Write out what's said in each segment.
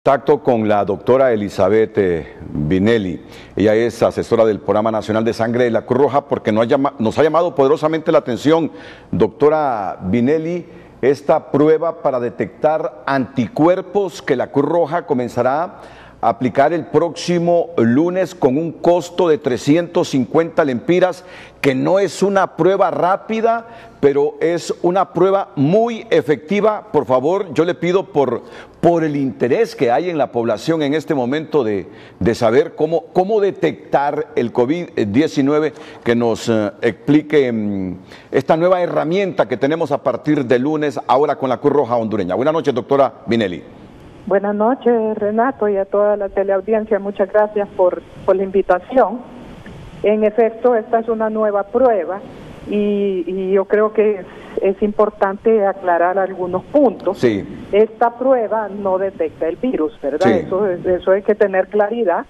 Contacto con la doctora Elizabeth Vinelli. Ella es asesora del Programa Nacional de Sangre de la Cruz Roja porque nos ha llamado poderosamente la atención. Doctora Vinelli, esta prueba para detectar anticuerpos que la Cruz Roja comenzará a aplicar el próximo lunes con un costo de 350 lempiras, que no es una prueba rápida, pero es una prueba muy efectiva. Por favor, yo le pido por el interés que hay en la población en este momento de saber cómo detectar el COVID-19, que nos explique esta nueva herramienta que tenemos a partir de lunes, ahora con la Cruz Roja hondureña. Buenas noches, doctora Vinelli. Buenas noches, Renato, y a toda la teleaudiencia. Muchas gracias por la invitación. En efecto, esta es una nueva prueba y yo creo que es importante aclarar algunos puntos. Sí. Esta prueba no detecta el virus, ¿verdad? Sí. Eso hay que tener claridad.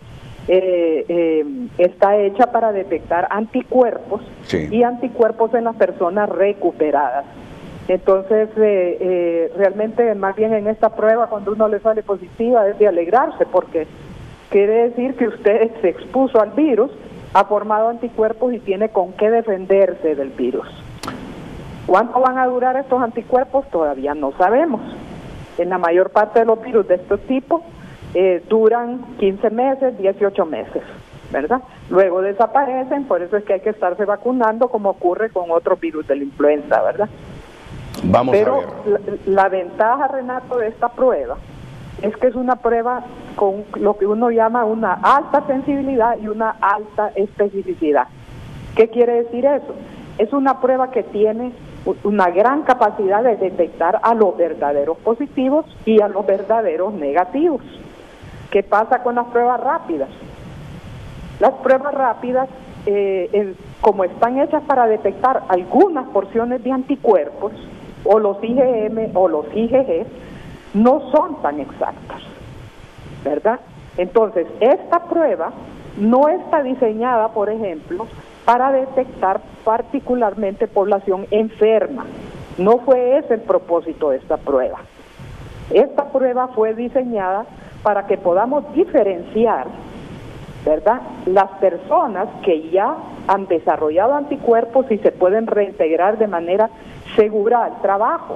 Está hecha para detectar anticuerpos, sí, y anticuerpos en las personas recuperadas. Entonces, realmente, más bien en esta prueba, cuando uno le sale positiva, es de alegrarse, porque quiere decir que usted se expuso al virus, ha formado anticuerpos y tiene con qué defenderse del virus. ¿Cuánto van a durar estos anticuerpos? Todavía no sabemos. En la mayor parte de los virus de este tipo duran 15 meses, 18 meses, ¿verdad? Luego desaparecen, por eso es que hay que estarse vacunando, como ocurre con otros virus de la influenza, ¿verdad? Pero la ventaja, Renato, de esta prueba es que es una prueba con lo que uno llama una alta sensibilidad y una alta especificidad. ¿Qué quiere decir eso? Es una prueba que tiene una gran capacidad de detectar a los verdaderos positivos y a los verdaderos negativos. ¿Qué pasa con las pruebas rápidas? Las pruebas rápidas, como están hechas para detectar algunas porciones de anticuerpos, o los IgM o los IgG, no son tan exactas, ¿verdad? Entonces, esta prueba no está diseñada, por ejemplo, para detectar particularmente población enferma. No fue ese el propósito de esta prueba. Esta prueba fue diseñada para que podamos diferenciar, ¿verdad?, las personas que ya han desarrollado anticuerpos y se pueden reintegrar de manera segura al trabajo.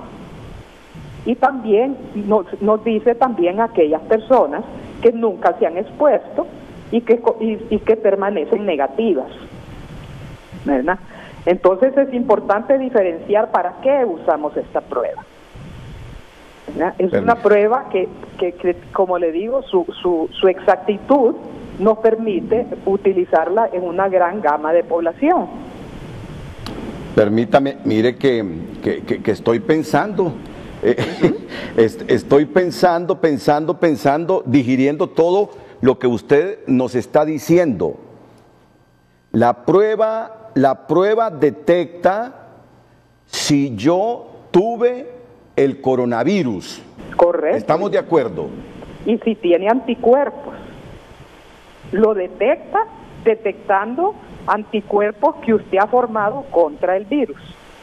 Y también nos dice también aquellas personas que nunca se han expuesto y que permanecen negativas, ¿verdad? Entonces es importante diferenciar para qué usamos esta prueba, ¿verdad? Es una prueba que, como le digo, su exactitud nos permite utilizarla en una gran gama de población. Permítame, mire que estoy pensando, estoy pensando, digiriendo todo lo que usted nos está diciendo. La prueba detecta si yo tuve el coronavirus. Correcto. ¿Estamos de acuerdo? Y si tiene anticuerpos. Lo detecta detectando anticuerpos que usted ha formado contra el virus.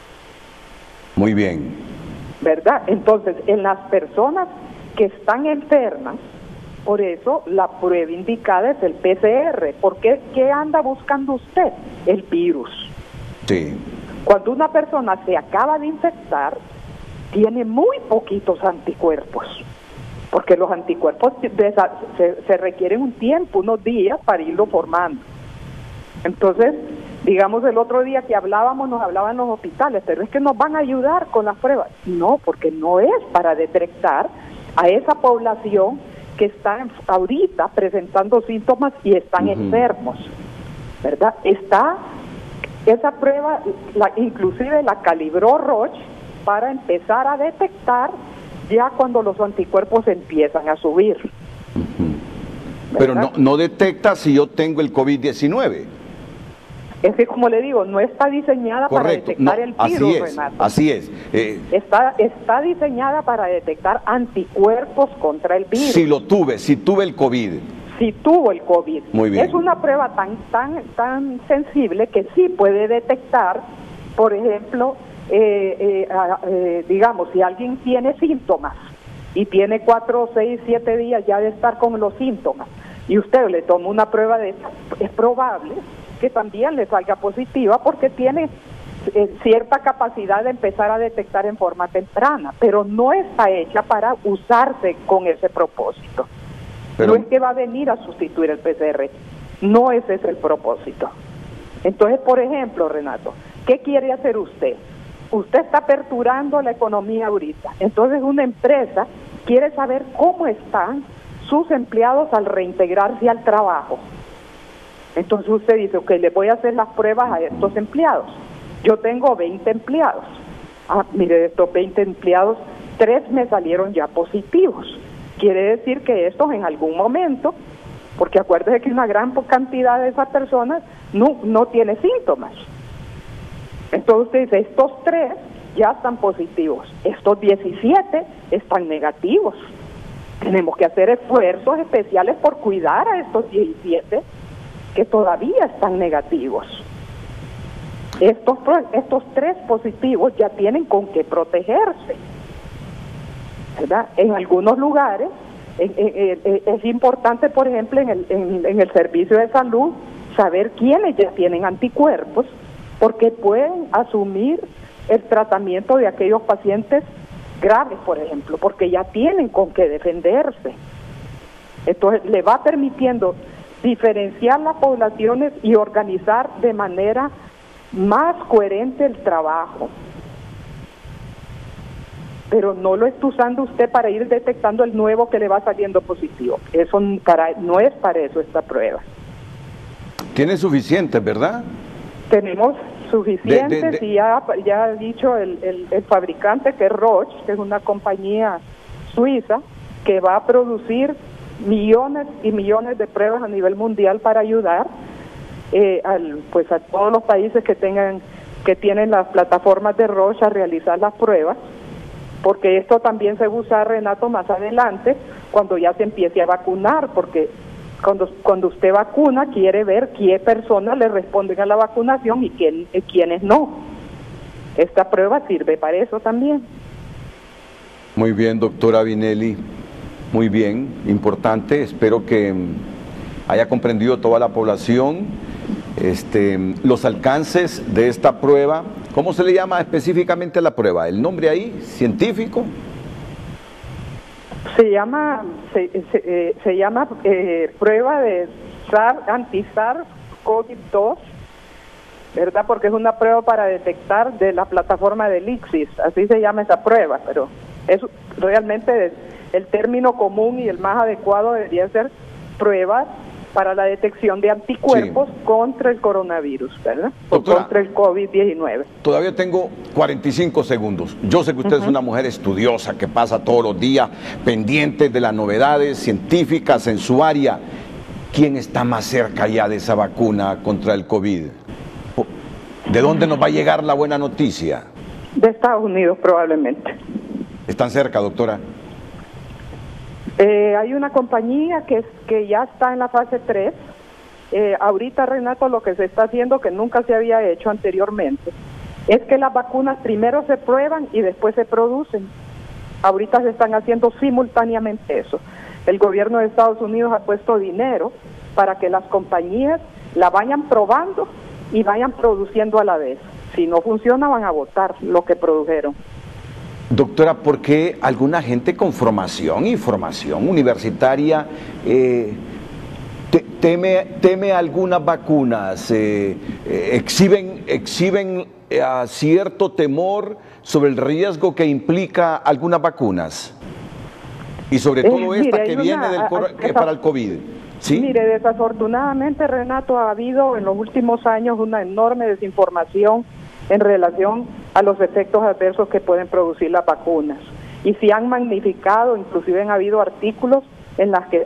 Muy bien. ¿Verdad? Entonces, en las personas que están enfermas, por eso la prueba indicada es el PCR. ¿Por qué? ¿Qué anda buscando usted? El virus. Sí. Cuando una persona se acaba de infectar, tiene muy poquitos anticuerpos, porque los anticuerpos se requieren un tiempo, unos días, para irlo formando. Entonces, digamos, el otro día que hablábamos, nos hablaban los hospitales, pero es que nos van a ayudar con las pruebas. No, porque no es para detectar a esa población que está ahorita presentando síntomas y están enfermos, ¿verdad? Esa prueba, inclusive la calibró Roche para empezar a detectar ya cuando los anticuerpos empiezan a subir. Pero no detecta si yo tengo el COVID-19. Es que, como le digo, no está diseñada para detectar el virus, Renato. Así es. Está diseñada para detectar anticuerpos contra el virus. Si tuve el COVID. Si tuvo el COVID. Muy bien. Es una prueba tan sensible que sí puede detectar, por ejemplo, digamos, si alguien tiene síntomas y tiene 4, 6, 7 días ya de estar con los síntomas, y usted le toma una prueba de esa, es probable que también le salga positiva porque tiene cierta capacidad de empezar a detectar en forma temprana, pero no está hecha para usarse con ese propósito. Pero no es que va a venir a sustituir el PCR, no ese es el propósito. Entonces, por ejemplo, Renato, ¿qué quiere hacer usted? Usted está aperturando la economía ahorita, entonces una empresa quiere saber cómo están sus empleados al reintegrarse al trabajo. Entonces usted dice, ok, le voy a hacer las pruebas a estos empleados. Yo tengo 20 empleados. Ah, mire, de estos 20 empleados, 3 me salieron ya positivos. Quiere decir que estos en algún momento, porque acuérdese que una gran cantidad de esas personas no tiene síntomas. Entonces usted dice, estos 3 ya están positivos, estos 17 están negativos. Tenemos que hacer esfuerzos especiales por cuidar a estos 17 que todavía están negativos. Estos 3 positivos ya tienen con qué protegerse, ¿verdad? En algunos lugares es importante, por ejemplo, en el servicio de salud, saber quiénes ya tienen anticuerpos, porque pueden asumir el tratamiento de aquellos pacientes graves, por ejemplo, porque ya tienen con qué defenderse. Entonces, le va permitiendo diferenciar las poblaciones y organizar de manera más coherente el trabajo. Pero no lo está usando usted para ir detectando el nuevo que le va saliendo positivo. Eso no es para eso esta prueba. Tiene suficientes, ¿verdad? Tenemos suficientes y ya ha dicho el fabricante, que es Roche, que es una compañía suiza, que va a producir millones y millones de pruebas a nivel mundial para ayudar a todos los países que tienen las plataformas de Roche a realizar las pruebas, porque esto también se usa, Renato, más adelante, cuando ya se empiece a vacunar, porque cuando usted vacuna quiere ver qué personas le responden a la vacunación y quiénes no. Esta prueba sirve para eso también. Muy bien, doctora Vinelli, muy bien, importante. Espero que haya comprendido toda la población los alcances de esta prueba. ¿Cómo se le llama específicamente a la prueba? ¿El nombre ahí, científico? Se llama prueba de anti-SARS-CoV-2, ¿verdad? Porque es una prueba para detectar de la plataforma de Elixir, así se llama esa prueba, pero es realmente el término común y el más adecuado debería ser pruebas para la detección de anticuerpos contra el coronavirus, ¿verdad? Doctora, o contra el COVID-19. Todavía tengo 45 segundos. Yo sé que usted es una mujer estudiosa que pasa todos los días pendiente de las novedades científicas en su área. ¿Quién está más cerca ya de esa vacuna contra el COVID? ¿De dónde nos va a llegar la buena noticia? De Estados Unidos, probablemente. ¿Están cerca, doctora? Hay una compañía que ya está en la fase 3. Ahorita, Renato, lo que se está haciendo, que nunca se había hecho anteriormente, es que las vacunas primero se prueban y después se producen. Ahorita se están haciendo simultáneamente eso. El gobierno de Estados Unidos ha puesto dinero para que las compañías la vayan probando y vayan produciendo a la vez. Si no funciona, van a botar lo que produjeron. Doctora, ¿por qué alguna gente con formación universitaria teme algunas vacunas? ¿Exhiben cierto temor sobre el riesgo que implica algunas vacunas? Y sobre todo esta que viene para el COVID. ¿Sí? Mire, desafortunadamente, Renato, ha habido en los últimos años una enorme desinformación en relación a los efectos adversos que pueden producir las vacunas. Y se han magnificado, inclusive han habido artículos en las que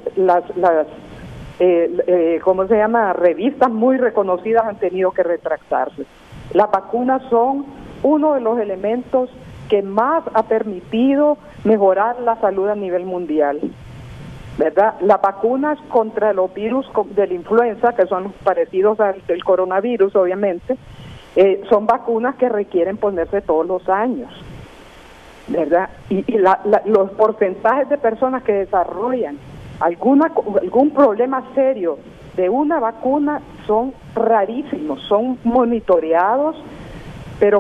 revistas muy reconocidas han tenido que retractarse. Las vacunas son uno de los elementos que más ha permitido mejorar la salud a nivel mundial, ¿verdad? Las vacunas contra los virus de la influenza, que son parecidos al del coronavirus, obviamente, son vacunas que requieren ponerse todos los años. ¿verdad? Y los porcentajes de personas que desarrollan algún problema serio de una vacuna son rarísimos, son monitoreados, pero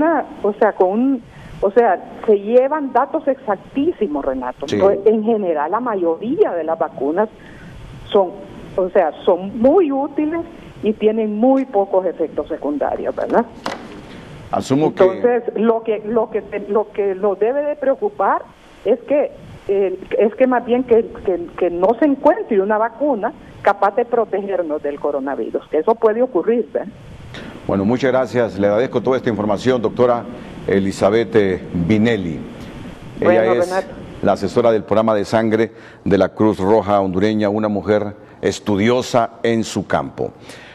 se llevan datos exactísimos, Renato. Sí. Entonces, en general, la mayoría de las vacunas son muy útiles y tienen muy pocos efectos secundarios, ¿verdad? Asumo que... Entonces, lo que nos debe de preocupar es que más bien que no se encuentre una vacuna capaz de protegernos del coronavirus, que eso puede ocurrir, ¿verdad? Bueno, muchas gracias. Le agradezco toda esta información, doctora Elizabeth Vinelli. Ella es Renato, la asesora del programa de sangre de la Cruz Roja hondureña, una mujer estudiosa en su campo.